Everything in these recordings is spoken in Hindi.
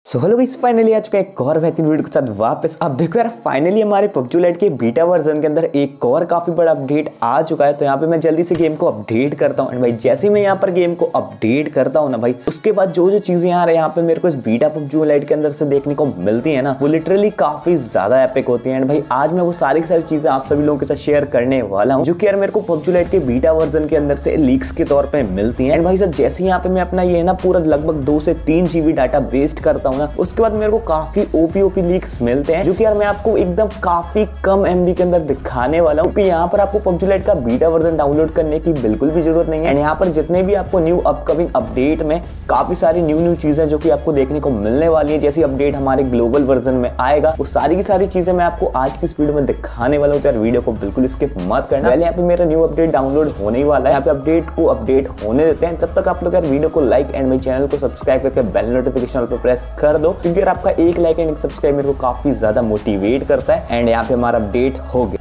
सो हेलो गाइस, फाइनली आ चुका है एक और बेहतरीन वीडियो के साथ वापस। अब देखो यार, फाइनली हमारे पबजी लाइट के बीटा वर्जन के अंदर एक और काफी बड़ा अपडेट आ चुका है। तो यहाँ पे मैं जल्दी से गेम को अपडेट करता हूँ। एंड भाई जैसे ही मैं यहाँ पर गेम को अपडेट करता हूँ ना भाई, उसके बाद जो जो चीजें यहाँ पे मेरे को इस बीटा पबजी लाइट के अंदर से देखने को मिलती है ना, वो लिटरली काफी ज्यादा एपिक होती है। एंड भाई आज मैं वो सारी की सारी चीजें आप सभी लोगों के साथ शेयर करने वाला हूँ, जो कि यार मेरे को पबजी लाइट के बीटा वर्जन के अंदर से लीक्स के तौर पर मिलती है। एंड भाई साहब जैसे यहाँ पे मैं अपना ये ना पूरा लगभग 2 से 3 GB डाटा वेस्ट करता हूँ ना, उसके बाद मेरे को काफी ओपी लीक्स मिलते हैं, जो कि यार मैं आपको एकदम काफी कम MB के अंदर दिखाने वाला हूँ। क्योंकि यहाँ पर आपको पबजी लाइट का बीटा वर्जन डाउनलोड करने की बिल्कुल भी जरूरत नहीं है। एंड यहाँ पर जितने भी आपको न्यू अपकमिंग अपडेट में काफी सारी न्यू चीजें जो कि आपको देखने को मिलने वाली है, जैसी अपडेट हमारे ग्लोबल वर्जन में आएगा, वो सारी की सारी चीजें मैं आपको आज की इस वीडियो में दिखाने वाला हूँ। तो यार वीडियो को बिल्कुल स्किप मत करना। पहले यहाँ पे मेरा न्यू अपडेट डाउनलोड होने ही वाला है, यहाँ पे अपडेट को अपडेट होने देते हैं। तब तक आप लोग यार वीडियो को लाइक एंड मेरे चैनल को सब्सक्राइब करके बेल नोटिफिकेशन पर प्रेस कर दो, क्योंकि यार आपका एक लाइक एंड सब्सक्राइब मेरे को काफी ज्यादा मोटिवेट करता है। एंड यहाँ पे हमारा अपडेट हो गया।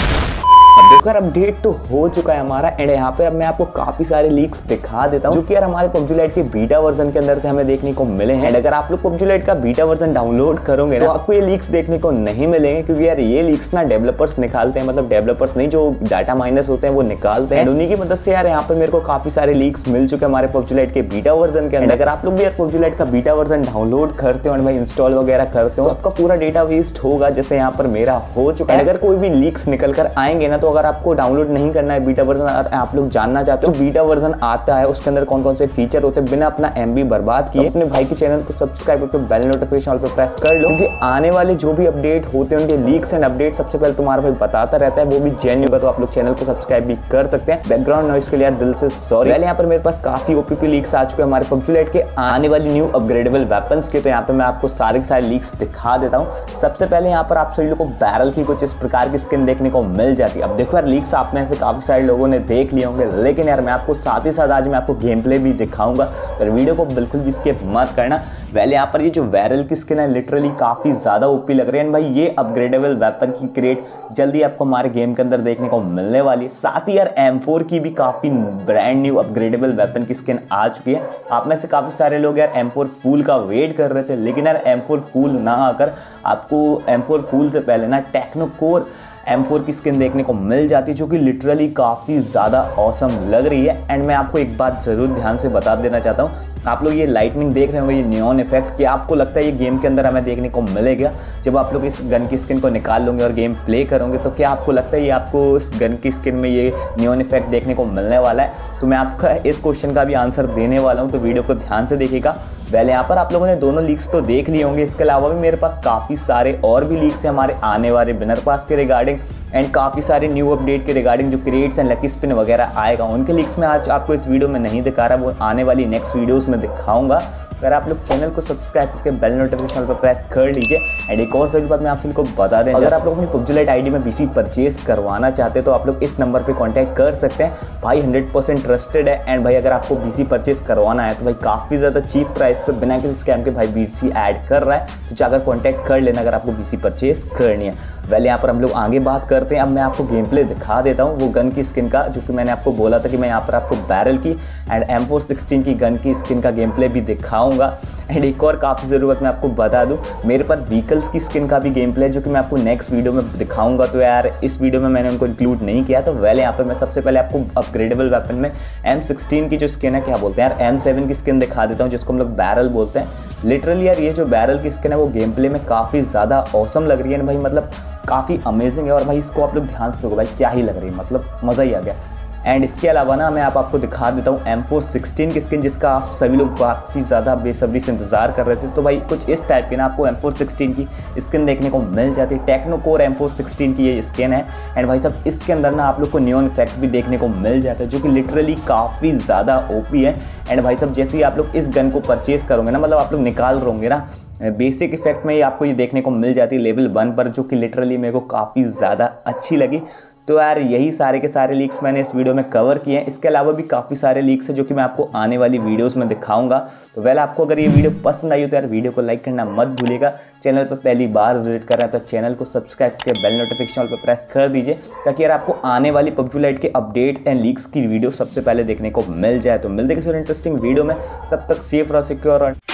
देखो अपडेट तो हो चुका है हमारा। एंड यहाँ पे अब मैं आपको काफी सारे लीक्स दिखा देता हूँ, जो कि यार हमारे पबजी लाइट के बीटा वर्जन के अंदर से हमें देखने को मिले हैं। एंड अगर आप लोग पबजी लाइट का बीटा वर्जन डाउनलोड करोगे ना, तो आपको ये लीक्स देखने को नहीं मिलेंगे, क्योंकि यार ये लीक्स ना डेवलपर्स निकालते हैं, मतलब डेवलपर्स नहीं, जो डाटा माइनर्स होते हैं वो निकालते हैं। उन्हीं की मदद से यार यहाँ पे मेरे को काफी सारे लीक्स मिल चुके हैं हमारे पबजी लाइट के बीटा वर्जन के अंदर। अगर आप लोग भी यार पबजी लाइट का बीटा वर्जन डाउनलोड करते हो और भाई इंस्टॉल वगैरह करते हो, आपका पूरा डेटा वेस्ट होगा, जैसे यहाँ पर मेरा हो चुका है। अगर कोई भी लीक्स निकल कर आएंगे ना, तो अगर आपको डाउनलोड नहीं करना है बीटा वर्जन, आप लोग जानना चाहते हो बीटा वर्जन आता है उसके अंदर कौन कौन से फीचर होते हैं, बिना अपना MB बर्बाद किए अपने भाई के चैनल को सब्सक्राइब करके बेल नोटिफिकेशन पे प्रेस कर लो, क्योंकि आने वाले जो भी अपडेट होते हैं उनके लीक्स एंड अपडेट सबसे पहले तुम्हारा भाई बताता रहता है, वो भी जेन्युइन होगा। तो आप लोग चैनल को सब्सक्राइब भी कर सकते हैं। बैकग्राउंड नॉइस के लिए यार दिल से सॉरी। पहले यहाँ पर मेरे पास काफी OPP लीक्स आ चुके हैं हमारे पबजी लाइट के आने वाली न्यू अपग्रेडेबल वेपन्स के। तो यहाँ पे मैं आपको सारे के सारे लीक्स दिखा देता हूँ। सबसे पहले यहाँ पर आप सभी लोगों को बैरल की कुछ इस प्रकार की स्किन देखने को मिल जाती है। अब देखो यार, लीक्स आप में से काफी सारे लोगों ने देख लिए होंगे, लेकिन यार मैं आपको साथ ही साथ आज मैं आपको गेम प्ले भी दिखाऊंगा, तो वीडियो को बिल्कुल भी स्किप मत करना। पहले यहाँ पर ये जो बैरल की स्किन है लिटरली काफी ज्यादा ओपी लग रही है। भाई ये अपग्रेडेबल वेपन की क्रेट जल्दी आपको हमारे गेम के अंदर देखने को मिलने वाली है। साथ ही यार M4 की भी काफी ब्रांड न्यू अपग्रेडेबल वेपन की स्किन आ चुकी है। आप में से काफी सारे लोग यार M4 फूल का वेट कर रहे थे, लेकिन यार M4 फूल ना आकर आपको M4 फूल से पहले ना टेक्नो कोर M4 की स्किन देखने को मिल जाती है, जो कि लिटरली काफ़ी ज़्यादा ऑसम लग रही है। एंड मैं आपको एक बात ज़रूर ध्यान से बता देना चाहता हूँ, आप लोग ये लाइटनिंग देख रहे होंगे, ये नियॉन इफेक्ट, क्या आपको लगता है ये गेम के अंदर हमें देखने को मिलेगा? जब आप लोग इस गन की स्किन को निकाल लोगे और गेम प्ले करोगे, तो क्या आपको लगता है ये आपको इस गन की स्किन में ये नियॉन इफेक्ट देखने को मिलने वाला है? तो मैं आपका इस क्वेश्चन का भी आंसर देने वाला हूँ, तो वीडियो को ध्यान से देखिएगा। पहले यहाँ पर आप लोगों ने दोनों लीक्स तो देख लिए होंगे, इसके अलावा भी मेरे पास काफ़ी सारे और भी लीक्स हैं हमारे आने वाले विनर पास के रिगार्डिंग, एंड काफ़ी सारे न्यू अपडेट के रिगार्डिंग जो क्रिएट्स एंड लकी स्पिन वगैरह आएगा, उनके लीक्स में आज आपको इस वीडियो में नहीं दिखा रहा, वो आने वाली नेक्स्ट वीडियोस में दिखाऊंगा। अगर आप लोग चैनल को सब्सक्राइब करके बेल नोटिफिकेशन पर प्रेस कर लीजिए। एंड एक और जरूरी बात मैं आप सभी को बता दें, अगर आप लोग अपनी पबजी लाइट ID में PC परचेज करवाना चाहते हैं, तो आप लोग इस नंबर पे कांटेक्ट कर सकते हैं। भाई 100% ट्रस्टेड है। एंड भाई अगर आपको PC परचेज करवाना है, तो भाई काफ़ी ज़्यादा चीप प्राइस पे बिना किसी स्कैम के भाई BC ऐड कर रहा है, तो जाकर कॉन्टैक्ट कर लेना अगर आपको PC परचेज करनी है। पहले यहाँ पर हम लोग आगे बात करते हैं। अब मैं आपको गेम प्ले दिखा देता हूँ वो गन की स्किन का, जो कि मैंने आपको बोला था कि मैं यहाँ पर आपको बैरल की एंड M416 की गन की स्किन का गेम प्ले भी दिखाऊंगा। एंड एक और काफ़ी ज़रूरत मैं आपको बता दूं, मेरे पास व्हीकल्स की स्किन का भी गेम प्ले है, जो कि मैं आपको नेक्स्ट वीडियो में दिखाऊंगा। तो यार इस वीडियो में मैंने उनको इंक्लूड नहीं किया। तो पहले यहाँ पर मैं सबसे पहले आपको अपग्रेडेबल वेपन में M16 की जो स्किन है, क्या बोलते हैं यार, M7 की स्किन दिखा देता हूँ, जिसको हम लोग बैरल बोलते हैं। लिटरली यार ये जो बैरल की स्किन है वो गेम प्ले में काफ़ी ज़्यादा ऑसम लग रही है भाई, मतलब काफ़ी अमेजिंग है। और भाई इसको आप लोग ध्यान से देखो भाई, क्या ही लग रही है, मतलब मज़ा ही आ गया। एंड इसके अलावा ना मैं आपको दिखा देता हूँ M416 की स्किन, जिसका आप सभी लोग काफ़ी ज़्यादा बेसब्री से इंतजार कर रहे थे। तो भाई कुछ इस टाइप की ना आपको M416 की स्किन देखने को मिल जाती है। टेक्नो कोर M416 की ये स्किन है। एंड भाई साहब इसके अंदर ना आप लोग को नियॉन इफेक्ट भी देखने को मिल जाता है, जो कि लिटरली काफ़ी ज़्यादा OP है। एंड भाई साहब जैसे ही आप लोग इस गन को परचेज करोगे ना, मतलब आप लोग निकाल रहोगे ना, बेसिक इफेक्ट में ही आपको ये देखने को मिल जाती है लेवल 1 पर, जो कि लिटरली मेरे को काफ़ी ज़्यादा अच्छी लगी। तो यार यही सारे के सारे लीक्स मैंने इस वीडियो में कवर किए हैं। इसके अलावा भी काफ़ी सारे लीक्स हैं जो कि मैं आपको आने वाली वीडियोस में दिखाऊंगा। तो वेल आपको अगर ये वीडियो पसंद आई हो तो यार वीडियो को लाइक करना मत भूलिएगा। चैनल पर पहली बार विजिट कर रहे हैं तो चैनल को सब्सक्राइब करके बेल नोटिफिकेशन पर प्रेस कर दीजिए, ताकि यार आपको आने वाली पबजी लाइट के अपडेट एंड लीक्स की वीडियो सबसे पहले देखने को मिल जाए। तो मिलते हैं किसी इंटरेस्टिंग वीडियो में, तब तक सेफ रहो, सिक्योर और